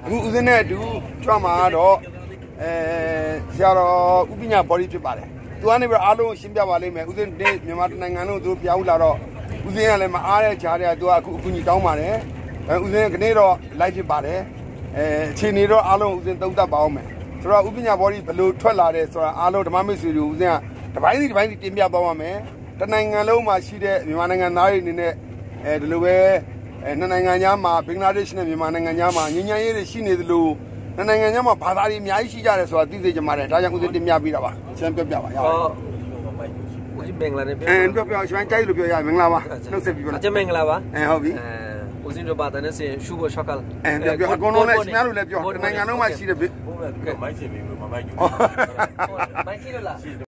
ဦးစင်းနဲ့အတူကြွမှာတော့ဆရာတော်ဥပညာဘော်ဒီဖြစ်ပါတယ်သူကနေပြီးအားလုံးရှင်းပြပါလိမ့်မယ်ဦးစင်းမြန်မာနိုင်ငံလုံးသူပြောင်းလာတော့ဦးစင်းကလည်းမအားတဲ့ခြားတဲ့သူကအခုအကူအညီတောင်းပါတယ်ဦးစင်းကနေ့တော့ live ဖြစ်ပါတယ်အခြေအနေတော့အားလုံးဦးစင်းသုံးသပ်ပါအောင်မယ်ဆိုတော့ဥပညာဘော်ဒီဘယ်လိုထွက်လာတယ်ဆိုတာအားလုံးဓမ္မမိတ်ဆွေတွေဦးစင်းကတစ်ပိုင်းစီတင်ပြသွားပါမယ်တနိုင်ငံလုံးမှာရှိတဲ့မြန်မာနိုင်ငံသားတွေအနေနဲ့ဒီလိုပဲနှစ်နိုင်ငံကြားမှာဘင်္ဂလားဒေ့ရှ်နဲ့မြန်မာနိုင်ငံကြားမှာငြိမ်းချမ်းရေးတွေရှိနေသလိုနှစ်နိုင်ငံကြားမှာဘာသာတွေအများကြီးရှိကြတယ်ဆိုတာသိစေချင်ပါတယ်ဒါကြောင့်ဦးစင်းတင်ပြပေးတာပါရှင်းပြပါရအောင်ဦးစင်းမင်္ဂလာနဲ့ပြောရှင်းကြိုက်လို့ပြောရမင်္ဂလာပါနှုတ်ဆက်ပြီးပါအကျမင်္ဂလာပါဟုတ်ပြီဦးစင်းတို့ဘာတန်းစင်ရှုဘရှောက်ကလပြောအကုန်လုံးလည်းရှင်များတို့လည်းပြောတနိုင်ငံလုံးမှာရှိတဲ့မိုက်စင်ပြီးမိုက်ကျူမိုက်ကြည့်လို့လား